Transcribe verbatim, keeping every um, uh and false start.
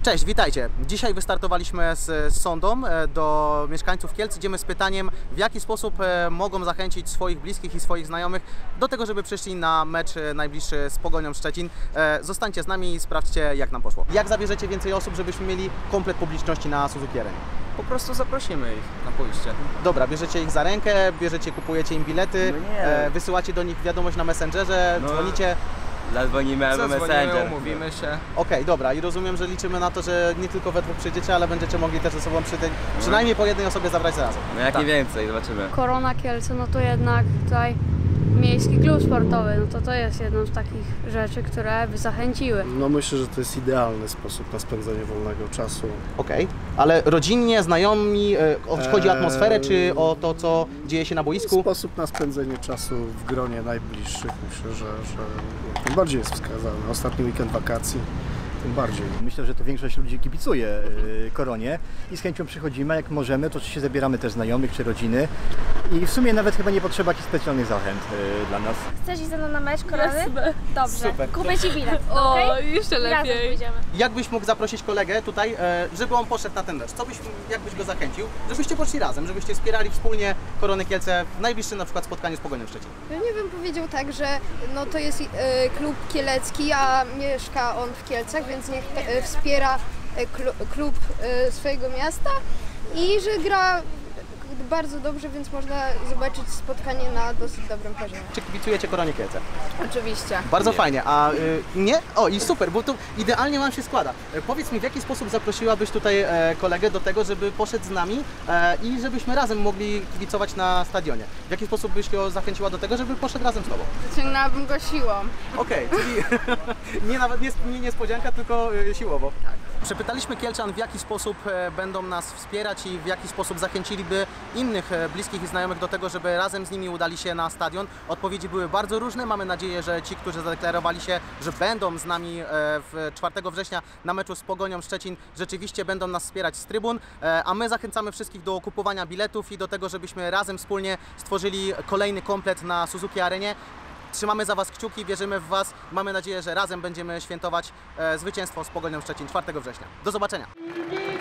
Cześć, witajcie. Dzisiaj wystartowaliśmy z sondą do mieszkańców Kielc. Idziemy z pytaniem, w jaki sposób mogą zachęcić swoich bliskich i swoich znajomych do tego, żeby przyszli na mecz najbliższy z Pogonią Szczecin. Zostańcie z nami i sprawdźcie, jak nam poszło. Jak zabierzecie więcej osób, żebyśmy mieli komplet publiczności na Suzuki Arenie? Po prostu zaprosimy ich na pójście. Dobra, bierzecie ich za rękę, bierzecie, kupujecie im bilety, no nie. wysyłacie do nich wiadomość na Messengerze, no. dzwonicie. Zadzwonimy albo Messenger. Umówimy się. Okej, okay, dobra, i rozumiem, że liczymy na to, że nie tylko we dwóch przyjdziecie, ale będziecie mogli też ze sobą przy tej, przynajmniej po jednej osobie zabrać razem. No jak tak. nie więcej, zobaczymy. Korona Kielce, no to jednak tutaj miejski klub sportowy, no to to jest jedną z takich rzeczy, które by zachęciły. No myślę, że to jest idealny sposób na spędzenie wolnego czasu. Okej, okay. Ale rodzinnie, znajomi, chodzi o atmosferę, czy o to, co dzieje się na boisku? Sposób na spędzenie czasu w gronie najbliższych, myślę, że, że tym bardziej jest wskazany. Ostatni weekend wakacji, tym bardziej. Myślę, że to większość ludzi kibicuje yy, Koronie i z chęcią przychodzimy, jak możemy, to oczywiście zabieramy też znajomych czy rodziny i w sumie nawet chyba nie potrzeba jakichś specjalnych zachęt yy, dla nas. Chcesz iść ze mną na mecz Korony? Jasne. Dobrze, Super. kupię Ci bilet, O, okay? jeszcze Razem lepiej. pójdziemy. Jakbyś mógł zaprosić kolegę tutaj, żeby on poszedł na ten mecz? Co byś, jakbyś go zachęcił? Żebyście poszli razem, żebyście wspierali wspólnie Koronę Kielce w najbliższym na przykład spotkaniu z Pogonią Szczecin. Ja nie bym powiedział tak, że no to jest e, klub kielecki, a mieszka on w Kielcach, więc niech e, wspiera e, klub, klub e, swojego miasta i że gra bardzo dobrze, więc można zobaczyć spotkanie na dosyć dobrym poziomie. Czy kibicujecie Koronie Kielce? Oczywiście. Bardzo Nie. fajnie, a y, nie? O i super, bo to idealnie wam się składa. E, powiedz mi, w jaki sposób zaprosiłabyś tutaj e, kolegę do tego, żeby poszedł z nami e, i żebyśmy razem mogli kibicować na stadionie? W jaki sposób byś go zachęciła do tego, żeby poszedł razem z tobą? Zaciągnęłabym go siłą. Okej, okay, czyli nie nawet nie, nie niespodzianka, tylko y, siłowo. Tak. Przepytaliśmy Kielczan, w jaki sposób e, będą nas wspierać i w jaki sposób zachęciliby innych e, bliskich i znajomych do tego, żeby razem z nimi udali się na stadion. Odpowiedzi były bardzo różne. Mamy nadzieję, że ci, którzy zadeklarowali się, że będą z nami e, w czwartego września na meczu z Pogonią Szczecin, rzeczywiście będą nas wspierać z trybun, e, a my zachęcamy wszystkich do kupowania biletów i do tego, żebyśmy razem wspólnie stworzyli kolejny komplet na Suzuki Arenie. Trzymamy za Was kciuki, wierzymy w Was. Mamy nadzieję, że razem będziemy świętować e, zwycięstwo z Pogonią Szczecin czwartego września. Do zobaczenia!